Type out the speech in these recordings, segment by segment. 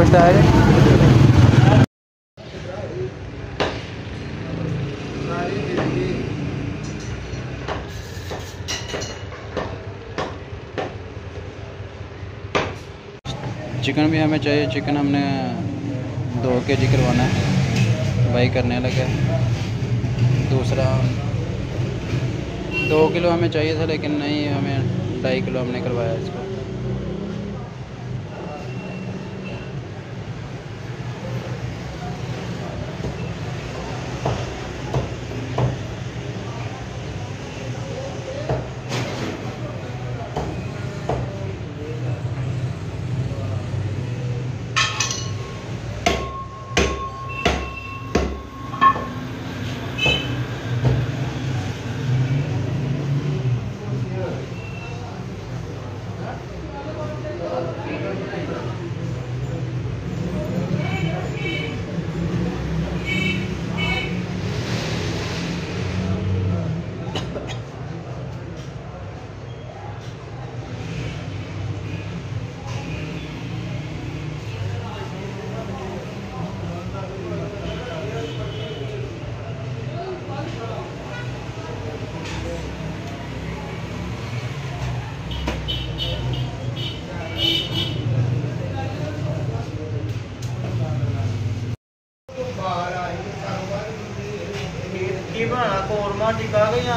लगता है। चिकन भी हमें चाहिए। चिकन हमने 2 kg करवाना है, भाई करने लगा। दूसरा 2 किलो हमें चाहिए था, लेकिन नहीं, हमें 2.5 किलो हमने करवाया इसको। कोरमा टिका गया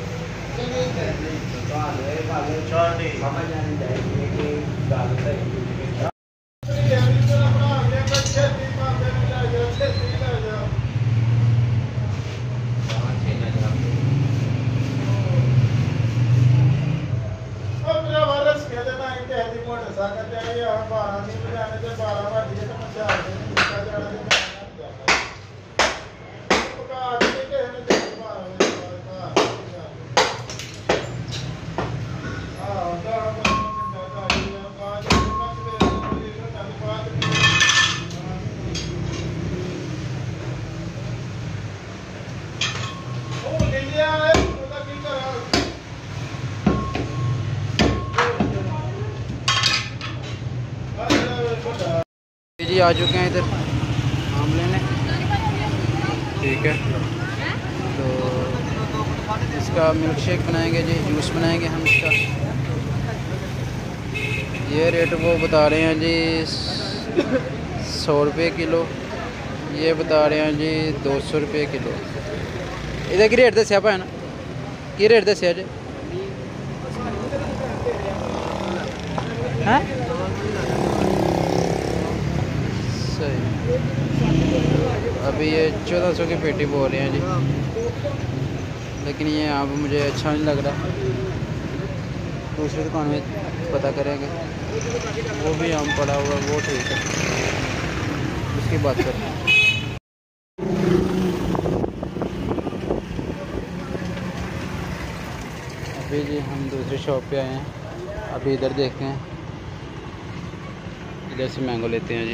जी आ चुके हैं इधर आम लेने। ठीक है, तो इसका मिल्क शेक बनाएंगे जी, जूस बनाएंगे हम इसका। ये रेट वो बता रहे हैं जी 100 रुपये किलो, ये बता रहे हैं जी 200 रुपये किलो। इधर की रेट दसिया भैन, की रेट दसिया जी? हैं सही। अभी ये 1400 की पेटी बोल रहे हैं जी, लेकिन ये अब मुझे अच्छा नहीं लग रहा। दूसरी दुकान में पता करेंगे, वो भी आम पड़ा हुआ, वो ठीक है, उसकी बात करते हैं। अभी जी हम दूसरी शॉप पे आए हैं, अभी इधर देखते हैं, इधर से मैंगो लेते हैं जी।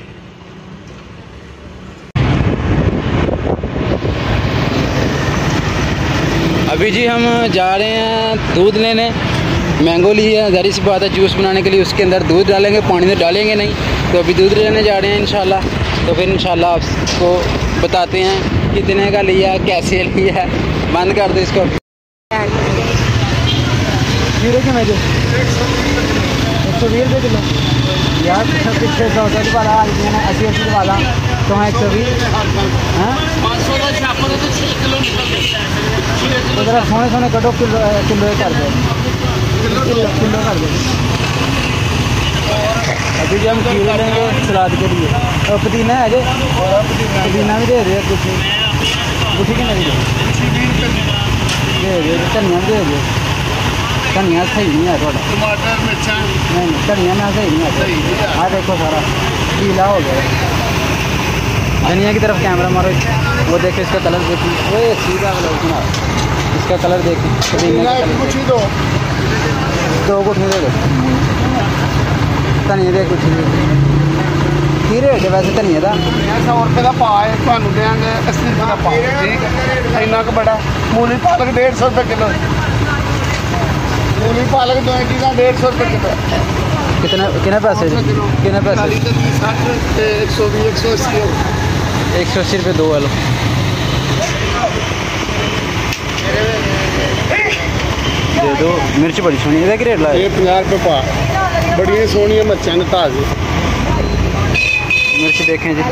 अभी जी हम जा रहे हैं दूध लेने। मैंगो लिए, ज़ाहिर सी बात है जूस बनाने के लिए उसके अंदर दूध डालेंगे, पानी तो डालेंगे नहीं। तो अभी दूध लेने जा रहे हैं इंशाल्लाह। तो फिर इंशाल्लाह आपको बताते हैं कितने का लिया, कैसे लिया। बंद कर दो इसको। जीरो के मैं 120 रुपये किलो यार, पिछले 100 वाला 80 वाला तो 120। हाँ तो ज़रा सोने सोने कटो, किलो कर दो, किलो कर दो। अभी जो हम खीरे लेंगे सलाद के लिए, और पुदीना है जो, पुदीना भी दे रहे कुछ, गुठी के नहीं दे रहे, धनिया भी दे रहे। धनिया सही नहीं है थोड़ा, टमाटर मिर्चा नहीं धनिया में सही नहीं है। हाँ देखो सारा पीला हो गया। धनिया की तरफ कैमरा मारो, वो देखो इसका कलर देखो, वो सीधा वाला इसका कलर देखो। दो गुठे दे दो, धनिया दे कुछ की रेट है वैसे धनिया का? 100 रुपये का पा है, थानू देंगे 80 रुपये का पा। ठीक है, इन्ना क बड़ा। मूली पालक 150 रुपये किलो, मूली पालक 2 चीज़ा 150 रुपये किलो। कितने कितने पैसे जी? कितने पैसे? 180 रुपये 2 आलू। दे दो। मिर्च बड़ी सोहनी है, रेट लाए ये 50 रुपये पा, बड़ी सोहनी मिर्चा ने ताज़ी। मिर्च देखें जी,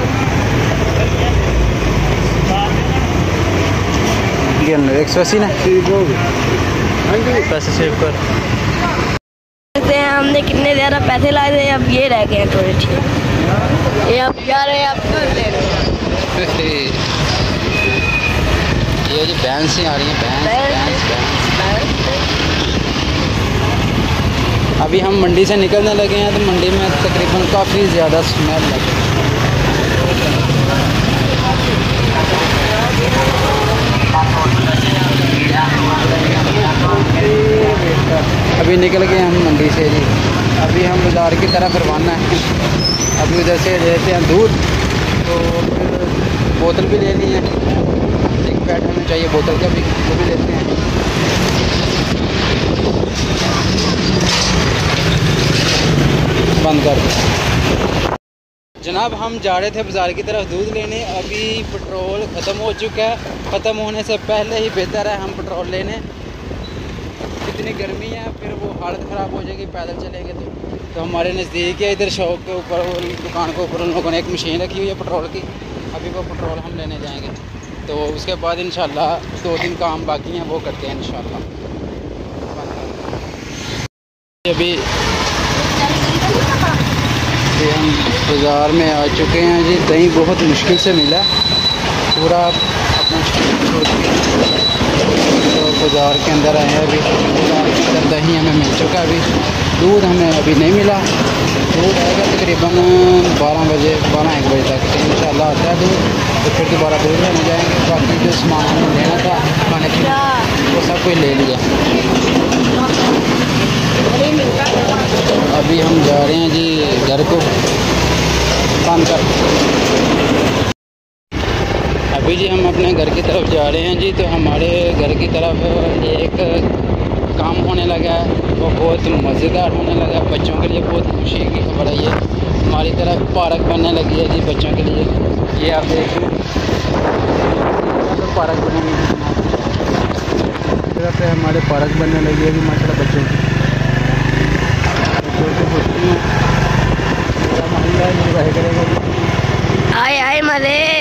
ये 180 ना, ठीक हो गए। हाँ जी, पैसे सेव कर। हमने कितने ज़्यादा पैसे लाए थे, अब ये रह गए हैं थोड़े ठीक। ये अब क्या रहे, अब कर दे रहे। ये जी भैंस ही आ रही हैं, भैंस। अभी हम मंडी से निकलने लगे हैं तो मंडी में तकरीबन काफ़ी ज़्यादा स्मेल लगे। अभी निकल गए हम मंडी से जी, अभी हम बाज़ार की तरफ रवाना है। अभी उधर से लेते हैं दूध, तो फिर बोतल भी लेनी है, एक पैड हमें चाहिए बोतल का भी, वो भी लेते हैं। बंद कर जनाब, हम जा रहे थे बाज़ार की तरफ दूध लेने। अभी पेट्रोल ख़त्म हो चुका है, ख़त्म होने से पहले ही बेहतर है हम पेट्रोल लेने। इतनी गर्मी है, फिर वो हालत ख़राब हो जाएगी पैदल चलेंगे तो हमारे नज़दीक है इधर शॉप के ऊपर, दुकान के ऊपर उन लोगों ने एक मशीन रखी हुई है पेट्रोल की। अभी वो पेट्रोल हम लेने जाएंगे, तो उसके बाद इंशाल्लाह 2-3 काम बाकी हैं वो करते हैं इंशाल्लाह। अभी हम बाज़ार में आ चुके हैं जी। दही बहुत मुश्किल से मिला, पूरा अपना छोड़ के तो बाज़ार के अंदर आए हैं। अभी अंदर दही हमें मिल चुका है, अभी दूध हमें अभी नहीं मिला। दूध आएगा तकरीबन 12 बजे, 12-1 बजे तक इंशाल्लाह आता है दूध, तो फिर दोबारा दूध लेने जाएंगे। बाकी जो सामान हमें लेना था खाने पीने वो सब कुछ ले लिया। अभी हम जा रहे हैं जी घर को बंद कर। अभी जी हम अपने घर की तरफ जा रहे हैं जी, तो हमारे घर की तरफ एक काम होने लगा है, वो बहुत मज़ेदार होने लगा है। बच्चों के लिए बहुत खुशी की खबर है। ये हमारी तरफ पार्क बनने लगी है जी बच्चों के लिए। ये आप देख रहे हैं पार्क बने हुए हैं, पे हमारे पार्क बनने लगी है जी माशाल्लाह। बच्चों की आए आए मज़े।